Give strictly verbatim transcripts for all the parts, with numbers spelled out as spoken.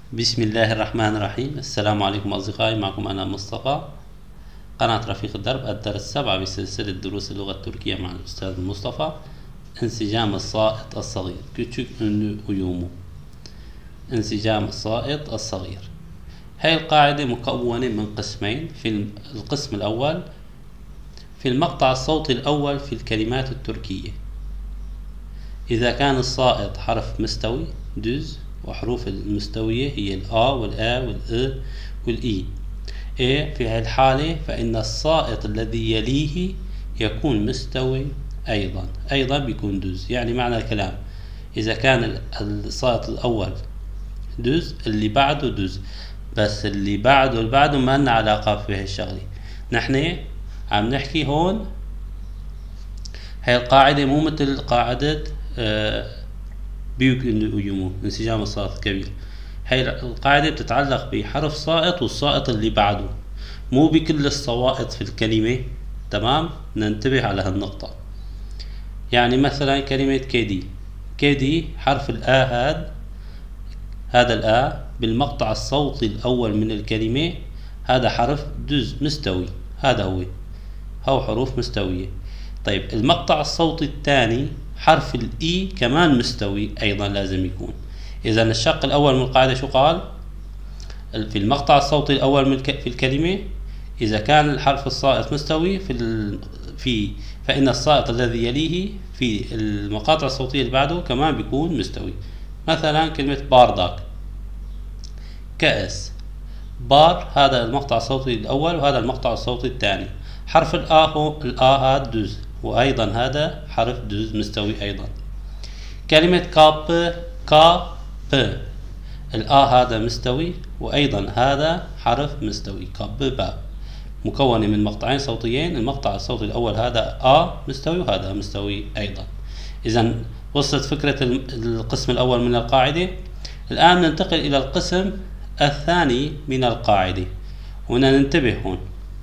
بسم الله الرحمن الرحيم. السلام عليكم أصدقائي، معكم أنا مصطفى، قناة رفيق الدرب، الدرس السابع بسلسلة دروس اللغة التركية مع الأستاذ مصطفى. انسجام السائط الصغير küçük ünlü uyumu. انسجام السائط الصغير. هاي القاعدة مكونة من قسمين. في القسم الأول في المقطع الصوتي الأول في الكلمات التركية، إذا كان السائط حرف مستوي düz، وحروف المستوية هي الآ والآ والإ والإي. إيه في هذه الحالة فإن السائط الذي يليه يكون مستوي أيضا أيضا بيكون düz. يعني معنى الكلام إذا كان السائط الأول düz اللي بعده düz، بس اللي بعده اللي بعده ما لنا علاقة في هالشغلة. نحن عم نحكي هون هاي القاعدة مو مثل قاعدة آه بيوك يومو انسجام السائط الكبير. هاي القاعدة بتتعلق بحرف سائط والسائط اللي بعده، مو بكل السوائط في الكلمة. تمام، ننتبه على هالنقطة. يعني مثلا كلمة كيدي، كيدي حرف الآ هاد هذا الآ بالمقطع الصوتي الأول من الكلمة هذا حرف دز مستوي، هذا هو هو حروف مستوية. طيب المقطع الصوتي الثاني حرف الإي كمان مستوي أيضا لازم يكون. إذا الشق الأول من القاعدة شو قال؟ في المقطع الصوتي الأول من في الكلمة إذا كان الحرف السائط مستوي في ال... في فإن السائط الذي يليه في المقاطع الصوتية اللي بعده كمان بيكون مستوي. مثلا كلمة بارداك، كأس، بار هذا المقطع الصوتي الأول وهذا المقطع الصوتي الثاني. حرف الآ هو الآ هذا دز، وأيضا هذا حرف دز مستوي أيضا. كلمة كاب، كاب الآ هذا مستوي وأيضا هذا حرف مستوي. كاب با مكونة من مقطعين صوتيين، المقطع الصوتي الأول هذا آ مستوي وهذا مستوي أيضا. إذا وصلت فكرة القسم الأول من القاعدة. الآن ننتقل إلى القسم الثاني من القاعدة، وهنا ننتبه هون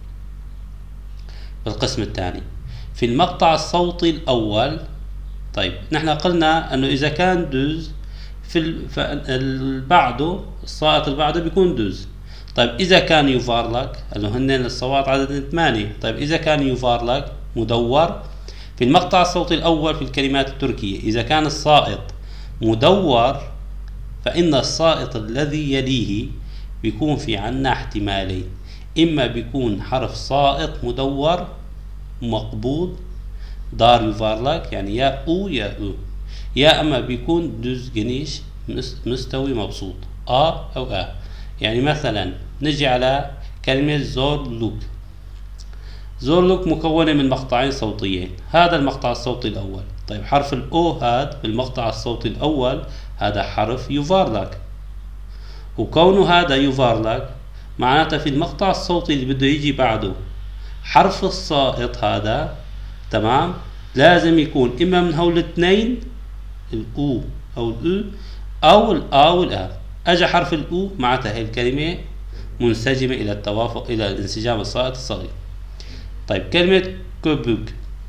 بالقسم الثاني في المقطع الصوتي الأول. طيب نحن قلنا أنه إذا كان دوز في بعده السائط اللي بعده بيكون دوز. طيب إذا كان يفارلك، أنه هن الصوات عدد ثمانية. طيب إذا كان يفارلك مدور في المقطع الصوتي الأول في الكلمات التركية، إذا كان السائط مدور فإن السائط الذي يليه بيكون في عنا احتمالين، إما بيكون حرف سائط مدور مقبوض دار يفارلك يعني يا أو يا أو، يا أما بيكون دوز جنيش مستوي مبسوط آ أو آ. يعني مثلا نجي على كلمة زورلوك، زورلوك مكونة من مقطعين صوتيين، هذا المقطع الصوتي الأول. طيب حرف الأو هاد بالمقطع الصوتي الأول هذا حرف يفارلك، وكونه هذا يفارلك معناته في المقطع الصوتي اللي بده يجي بعده حرف السائط هذا تمام لازم يكون إما من هول الاثنين الأو أو الأو أو الآ والآ. أجا حرف الأو معناتها هي الكلمة منسجمة إلى التوافق إلى الانسجام السائط الصغير. طيب كلمة كوبوك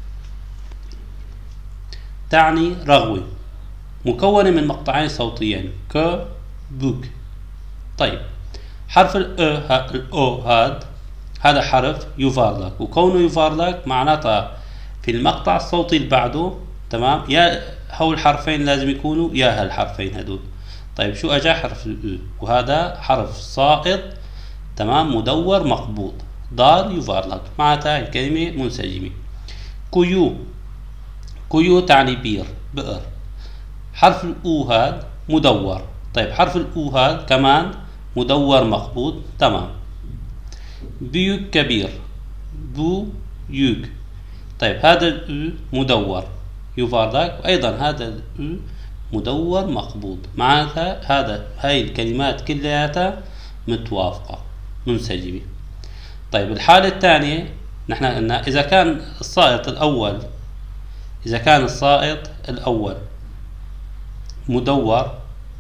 تعني رغوة، مكونة من مقطعين صوتيين كوبوك. طيب حرف الأو هاد هذا حرف يفارلك، وكونه يفارلك معناتها في المقطع الصوتي اللي بعده تمام يا هول الحرفين لازم يكونوا يا هالحرفين هدول. طيب شو اجا حرف الأو وهذا حرف سائط تمام مدور مقبوض دار يفارلك معناتها الكلمة منسجمة. كيو، كيو تعني بير بئر، حرف الأو هاد مدور. طيب حرف الأو هاد كمان مدور مقبوض تمام. بيوك كبير، بو يوك. طيب هذا الأو مدور يفارلك، وأيضا هذا الأو مدور مقبوض معناتها هذا هاي الكلمات كلها متوافقة منسجمة. طيب الحالة الثانية نحن قلنا إذا كان السائط الأول إذا كان السائط الأول مدور،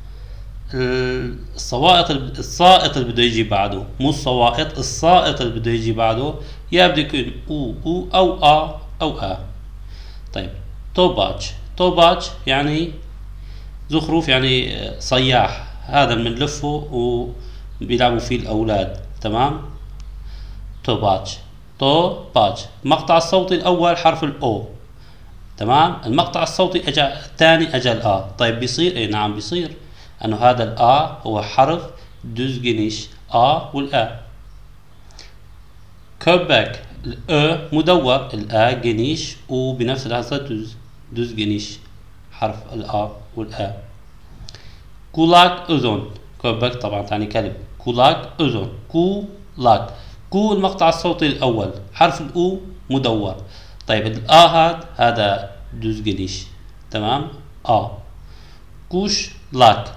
السوائط السائط اللي بده يجي بعده مو السوائط السائط اللي بده يجي بعده يا بده يكون او او او ا او ا. طيب توباتش، توباتش يعني زخرف يعني صياح، هذا بنلفه وبيلعبوا فيه الأولاد. تمام. تو باتش، تو باتش. المقطع الصوتي الأول حرف الأو. تمام. المقطع الصوتي اجى الثاني اجى الآ. طيب بيصير ايه؟ نعم بيصير انه هذا الآ هو حرف دوزجنيش آ والآ. كوبك الأ مدور، الآ جنيش، وبنفس اللحظة دوز دوز جنيش حرف الآ والآ. كولاك أذن، كوبك طبعا تعني كلب. كولاك أذن، كولاك. كو المقطع الصوتي الأول حرف الأو مدور. طيب الآ هاد هذا دوز جنيش. تمام. آ. كوش لاك،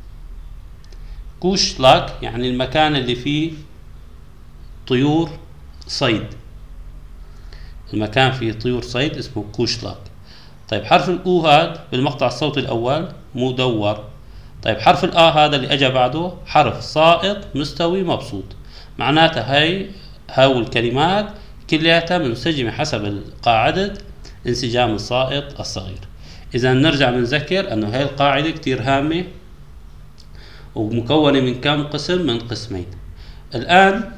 كوش لاك يعني المكان اللي فيه طيور صيد، المكان فيه طيور صيد اسمه كوشلاك. طيب حرف الأو هاد بالمقطع الصوتي الأول مدور. طيب حرف الآ هذا اللي أجا بعده حرف ساقط مستوي مبسوط. معناتها هاي هاو الكلمات كلياتها منسجمة حسب قاعدة انسجام الساقط الصغير. إذا نرجع بنذكر أنه هاي القاعدة كتير هامة ومكونة من كم قسم؟ من قسمين. الآن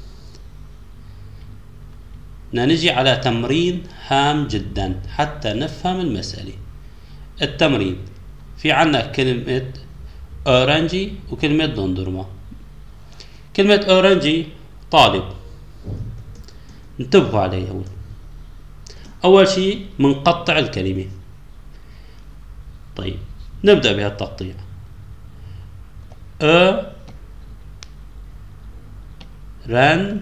بدنا نجي على تمرين هام جدا حتى نفهم المسألة. التمرين في عنا كلمة أورنجي وكلمة دندرما. كلمة أورنجي طالب، انتبهوا عليها. هون أول شيء منقطع الكلمة. طيب نبدأ بهالتقطيع. أ رن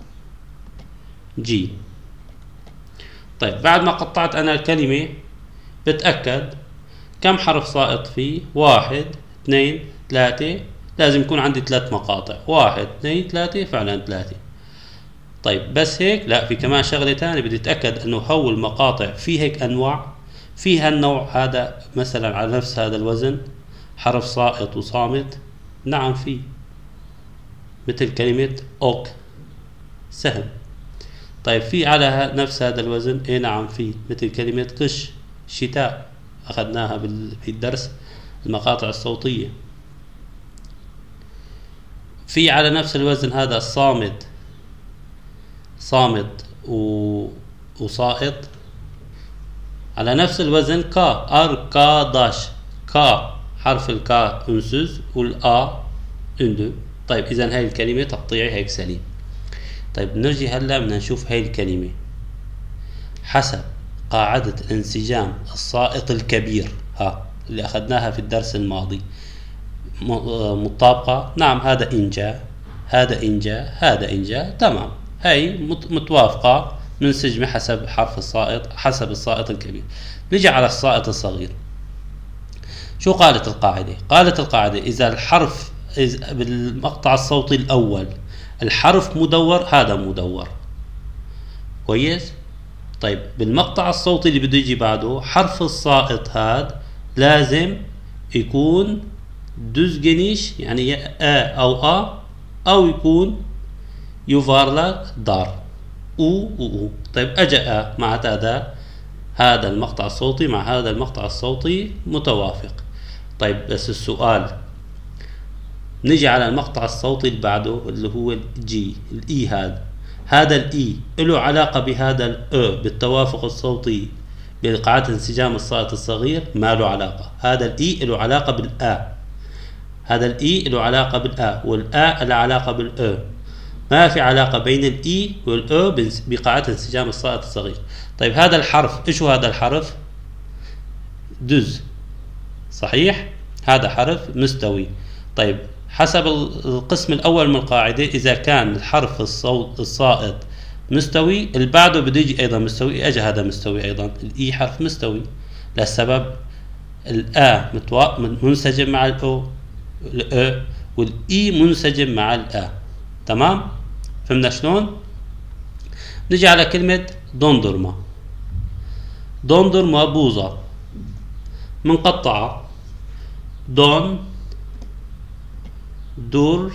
جي. طيب بعد ما قطعت أنا الكلمة بتأكد كم حرف ساقط فيه. واحد اثنين ثلاثة. لازم يكون عندي ثلاث مقاطع. واحد اثنين ثلاثة، فعلا ثلاثة. طيب بس هيك؟ لا، في كمان شغلة تانية بدي اتأكد انه هو المقاطع في هيك انواع. في هالنوع هذا مثلا على نفس هذا الوزن حرف ساقط وصامت. نعم في، مثل كلمة اوك سهم. طيب في على نفس هذا الوزن ايه؟ نعم في، مثل كلمة قش شتاء، اخذناها بالدرس المقاطع الصوتية. في على نفس الوزن هذا الصامت، صامت و... وساقط. على نفس الوزن كا، أركاداش. كا حرف الكا أنسز والآ أندو. طيب إذا هاي الكلمة تقطيعي هيك سليم. طيب نرجي هلا بدنا نشوف هاي الكلمة حسب قاعدة الانسجام الساقط الكبير ها اللي أخذناها في الدرس الماضي. مطابقة. نعم هذا إنجا، هذا إنجا، هذا إنجا. تمام. هاي متوافقة منسجمة حسب حرف الساقط، حسب الساقط الكبير. نجي على الساقط الصغير. شو قالت القاعدة؟ قالت القاعدة إذا الحرف إذا بالمقطع الصوتي الأول الحرف مدور، هذا مدور. كويس؟ طيب بالمقطع الصوتي اللي بده يجي بعده حرف الساقط هذا لازم يكون دوزجنيش، يعني آ أو آ، أو يكون يفارلك دار او او او. طيب اجا آ مع هذا هذا المقطع الصوتي مع هذا المقطع الصوتي متوافق. طيب بس السؤال، نجي على المقطع الصوتي اللي بعده اللي هو الجي الاي. هذا هذا الاي له علاقة بهذا الاو بالتوافق الصوتي بقاعدة انسجام الساقط الصغير؟ ما له علاقة. هذا الاي له علاقة بالآ، هذا الاي له علاقة بالآ، والآ له علاقة بالاو. ما في علاقة بين الاي والاو بقاعدة انسجام الساقط الصغير. طيب هذا الحرف ايش هو؟ هذا الحرف دز، صحيح؟ هذا حرف مستوي. طيب حسب القسم الاول من القاعدة اذا كان الحرف الصوت الساقط مستوي اللي بعده بده يجي ايضا مستوي. اجى هذا مستوي ايضا، الاي حرف مستوي للسبب الآ متوا... منسجم مع الاو، الأ والاي منسجم مع الآ. تمام؟ فهمنا شلون؟ نجي على كلمة دوندرما. دوندرما بوظة منقطعة. دون دور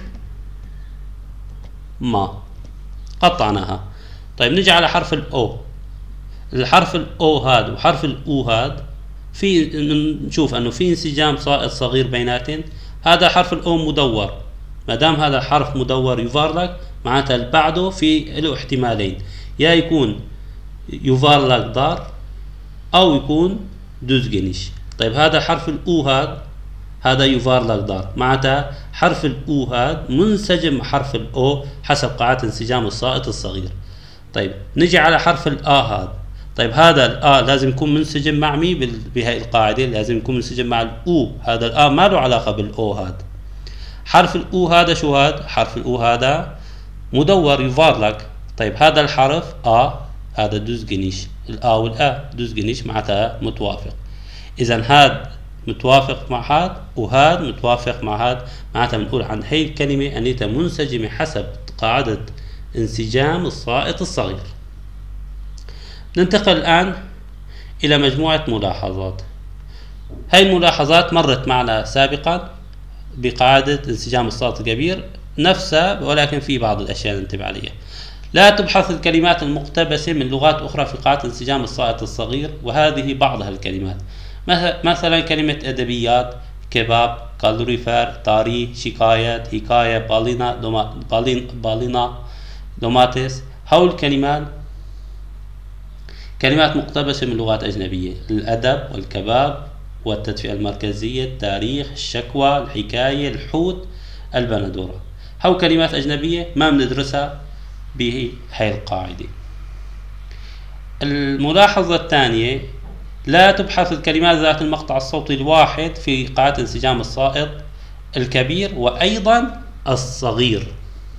ما قطعناها. طيب نجي على حرف الاو. الحرف الاو هذا وحرف الاو هذا في نشوف انه في انسجام ساقط صغير بيناتهم. هذا حرف الأو مدور، ما دام هذا الحرف مدور يفارلق معناتها اللي بعده في له احتمالين، يا يكون يفارلق دار أو يكون دوزجنيش. طيب هذا حرف الأو هذا هذا يفارلق دار، معناتها حرف الأو هذا منسجم مع حرف الأو حسب قاعدة انسجام السائط الصغير. طيب نجي على حرف الآ هذا. طيب هذا الآ لازم يكون منسجم مع مي بهاي القاعدة، لازم يكون منسجم مع الأو. هذا الآ ما له علاقة بالأو هذا. حرف الأو هذا شو هذا؟ حرف الأو هذا مدور يفارلق. طيب هذا الحرف آ هذا دوزجنيش، الآ والآ دوزجنيش معناتها متوافق. إذا هذا متوافق مع هذا وهذا متوافق مع هذا، معناتها بنقول عن هي الكلمة أنها منسجمة حسب قاعدة انسجام السائط الصغير. ننتقل الآن إلى مجموعة ملاحظات. هاي الملاحظات مرت معنا سابقا بقاعدة انسجام السائط الكبير نفسها، ولكن في بعض الأشياء ننتبه عليها. لا تبحث الكلمات المقتبسة من لغات أخرى في قاعدة انسجام السائط الصغير، وهذه بعضها الكلمات، مثلا كلمة أدبيات، كباب، كالوريفر، تاريخ، شكايات، حكاية، بالينا، بالين بالينا، دوماتيس. هول الكلمات كلمات مقتبسة من لغات أجنبية: الأدب والكباب والتدفئة المركزية، التاريخ، الشكوى، الحكاية، الحوت، البندورة. هول كلمات أجنبية ما بندرسها بهاي القاعدة. الملاحظة الثانية: لا تبحث الكلمات ذات المقطع الصوتي الواحد في قاعدة انسجام السائط الكبير وأيضا الصغير.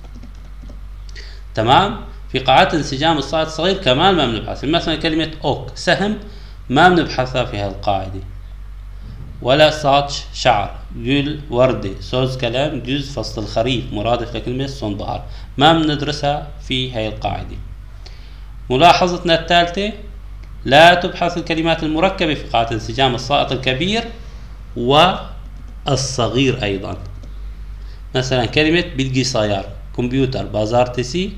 تمام؟ في قاعدة انسجام السائط الصغير كمان ما بنبحث، مثلا كلمة أوك سهم ما بنبحثها في هذه القاعدة، ولا ساتش شعر، جل وردة، سوز كلام، جزء فصل الخريف مرادف لكلمة صنبهار ما بندرسها في هذه القاعدة. ملاحظتنا الثالثة: لا تبحث الكلمات المركبة في قاعدة انسجام السائط الكبير والصغير أيضا، مثلا كلمة بلقي سيار، كمبيوتر، بازار تسي،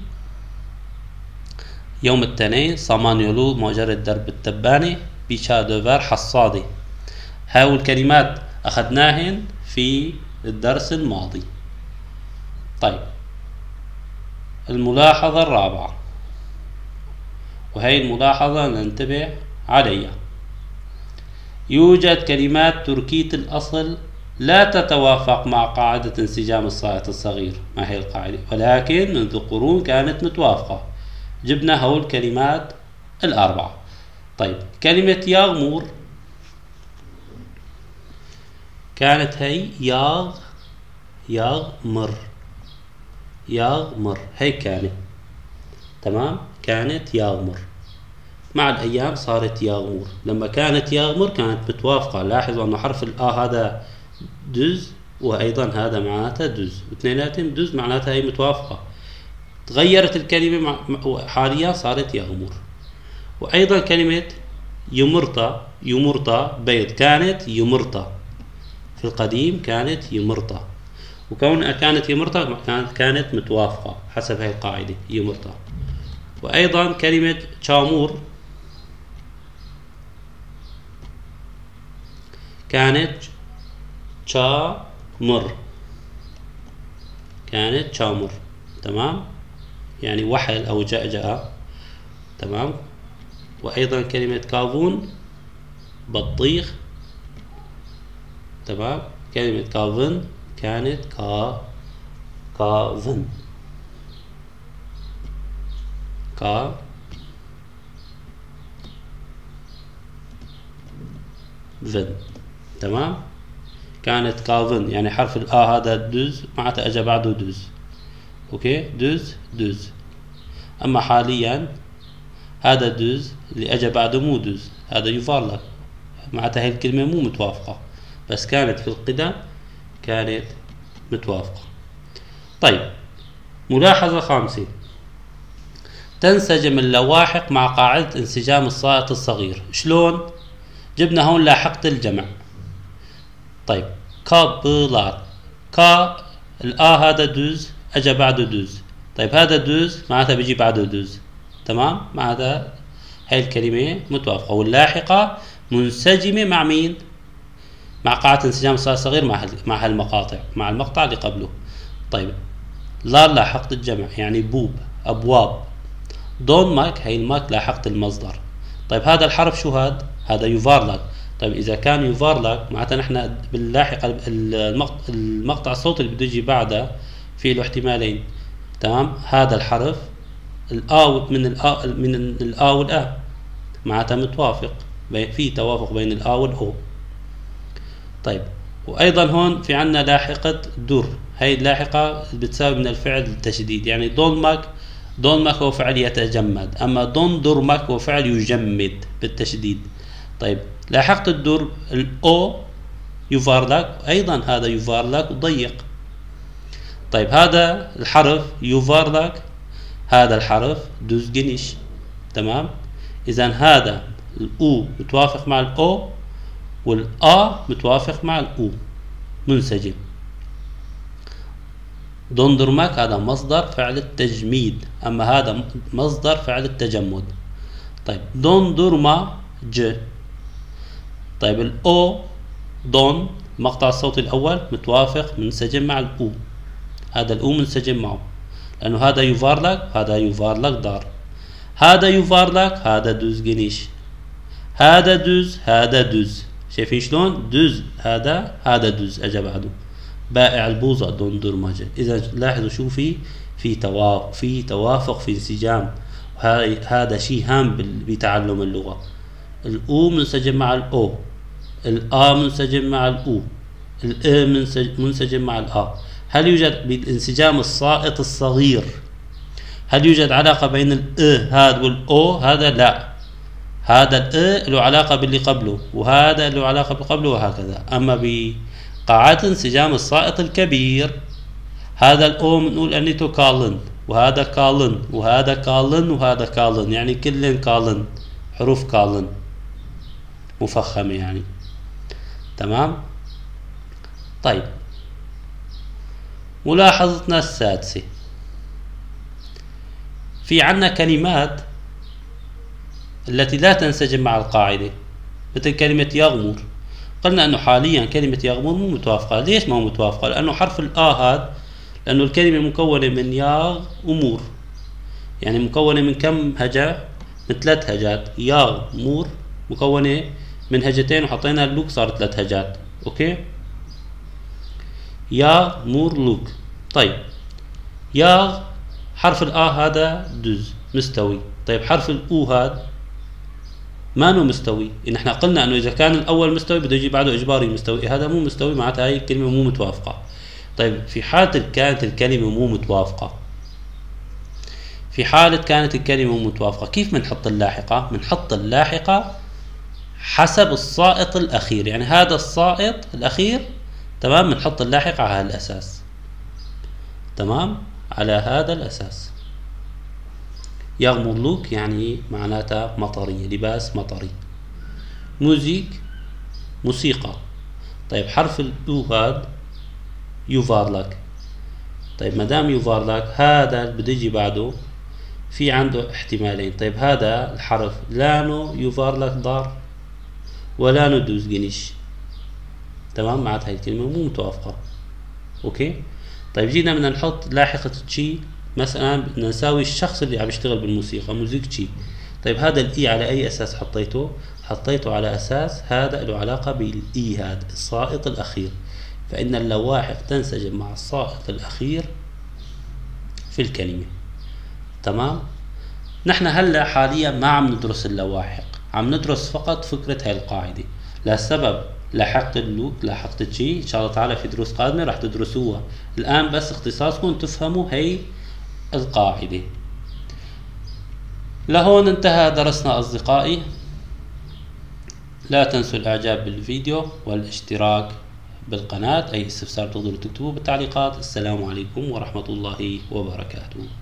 يوم الاثنين، صامانيولو، مجرة درب التبانة، بيشا دوفر، حصادي. هاو الكلمات أخذناهن في الدرس الماضي. طيب الملاحظة الرابعة، وهي الملاحظة ننتبه عليها: يوجد كلمات تركية الأصل لا تتوافق مع قاعدة انسجام السائط الصغير. ما هي القاعدة؟ ولكن منذ قرون كانت متوافقة. جبنا هول الكلمات الأربعة. طيب كلمة يغمر كانت هي ياغ يغمر يغمر، هي كانت تمام، كانت يغمر. مع الأيام صارت يغمر. لما كانت يغمر كانت متوافقة. لاحظوا أن حرف الآ هذا دز، وأيضا هذا معناتها دز، واثنيناتهم دز، معناتها هي متوافقة. تغيرت الكلمة حاليا صارت يغمر. وأيضا كلمة يمرطة يمرطة بيض كانت يمرطة، في القديم كانت يمرطة، وكونها كانت يمرطة كانت متوافقة حسب هذه القاعدة يمرطة. وأيضا كلمة شامور كانت شامر كانت شامر تمام، يعني وحل أو جأجأة. تمام. وأيضا كلمة كافون بطيخ. تمام. كلمة كافن كانت كا كافن كا فن. تمام. كانت كافن، يعني حرف الآ هذا دوز معناتها أجا بعده دوز. أوكي، دوز دوز. أما حاليا هذا دوز اللي أجا بعده مو دوز، هذا يفارلق، معناتها هي الكلمة مو متوافقة، بس كانت في القدم كانت متوافقة. طيب ملاحظة خامسة: تنسجم اللواحق مع قاعدة انسجام السائط الصغير. شلون؟ جبنا هون لاحقة الجمع. طيب كابلات، كا الآ هذا دوز أجا بعده دوز. طيب هذا دوز معناتها بيجي بعده دوز. تمام. معناتها هاي الكلمة متوافقة، واللاحقة منسجمة مع مين؟ مع قاعدة انسجام الصائت الصغير مع مع هالمقاطع مع المقطع اللي قبله. طيب لار لاحقة الجمع يعني بوب أبواب. دون ماك هي الماك لاحقة المصدر. طيب هذا الحرف شو هاد؟ هذا يفارلك. طيب إذا كان يفارلك معناتها نحن باللاحقة المقطع الصوتي اللي بده يجي بعده في له احتمالين. تمام؟ هذا الحرف الآ من الآ من الآ والآ معناتها متوافق، في توافق بين الآ والأو. طيب وأيضا هون في عنا لاحقة در، هي اللاحقة بتساوي من الفعل التشديد، يعني دون ماك دون ماك هو فعل يتجمد، أما دون در ماك هو فعل يجمد بالتشديد. طيب لاحقة الدر الأو يفارلك، أيضا هذا يفارلك وضيق. طيب هذا الحرف يفارلك، هذا الحرف دوز جنيش. تمام؟ إذا هذا الأو متوافق مع الأو والآ متوافق مع الأو منسجم. دندرمك هذا مصدر فعل التجميد، أما هذا مصدر فعل التجمد. طيب دندرما ج. طيب الأو دون المقطع الصوتي الأول متوافق منسجم مع الأو، هذا الأو منسجم معه لأنه هذا يفارلك هذا يفارلك دار، هذا يفارلك هذا دوز جنيش، هذا دوز هذا دوز. شايفين شلون؟ دوز هذا هذا دوز اجى بعده. بائع البوظة دون درمجة. إذا لاحظوا شو في في توافق في توافق في انسجام، هذا شيء هام بتعلم اللغة. الأو منسجم مع الأو، الآ منسجم مع الأو، الأ منسجم مع الآ. هل يوجد بالانسجام الصائت الصغير هل يوجد علاقة بين الأ هذا والأو؟ هذا لا، هذا الأ له علاقة باللي قبله وهذا له علاقة باللي قبله وهكذا. أما بقاعدة انسجام الصائت الكبير هذا الأو بنقول أنيتو كالن وهذا كالن وهذا كالن وهذا كالن، يعني كلن كالن، حروف كالن مفخمة يعني. تمام؟ طيب ملاحظتنا السادسة، في عنا كلمات التي لا تنسجم مع القاعدة مثل كلمة يغمر. قلنا أنه حاليا كلمة يغمر مو متوافقة. ليش ما هو متوافقة؟ لأنه حرف الآ هذا، لأنه الكلمة مكونة من ياغ ومور، يعني مكونة من كم هجة؟ من ثلاث هجات. ياغ مور مكونة من هجتين وحطينا اللوك صارت ثلاث هجات. أوكي؟ ياغ مور لوك. طيب ياغ حرف الآ هذا دوز مستوي. طيب حرف الأو هذا ما نو مستوي. إن احنا قلنا انه اذا كان الاول مستوي بده يجي بعده اجباري مستوي، هذا مو مستوي معناتها هاي الكلمه مو متوافقه. طيب في حاله كانت الكلمه مو متوافقه في حاله كانت الكلمه مو متوافقه كيف بنحط اللاحقه؟ بنحط اللاحقه حسب الصائت الاخير، يعني هذا الصائت الاخير تمام بنحط اللاحقه على هالاساس. تمام؟ على هذا الاساس. يغمرلوك يعني معناتها مطرية، لباس مطري. موزيك موسيقى. طيب حرف الأو هاد يفارلك. طيب مدام يفارلك هذا بده يجي بعده في عنده احتمالين. طيب هذا الحرف لانو يفارلك دار ولانو دوز جنيش. تمام؟ معناتها هاي الكلمة مو متوافقة. اوكي؟ طيب جينا بدنا نحط لاحقة تشي، مثلا بدنا نساوي الشخص اللي عم يشتغل بالموسيقى موزيك تشي. طيب هذا الاي على اي اساس حطيته؟ حطيته على اساس هذا له علاقة بالاي هذا الصائت الاخير، فان اللواحق تنسجم مع الصائت الاخير في الكلمة. تمام؟ نحن هلا حاليا ما عم ندرس اللواحق، عم ندرس فقط فكرة هاي القاعدة. لسبب لاحقت اللوك لاحقت تشي ان شاء الله تعالى في دروس قادمة راح تدرسوها. الان بس اختصاصكم تفهموا هي القاعدة. لهون انتهى درسنا أصدقائي. لا تنسوا الإعجاب بالفيديو والاشتراك بالقناة. أي استفسار تقدروا تكتبوه بالتعليقات. السلام عليكم ورحمة الله وبركاته.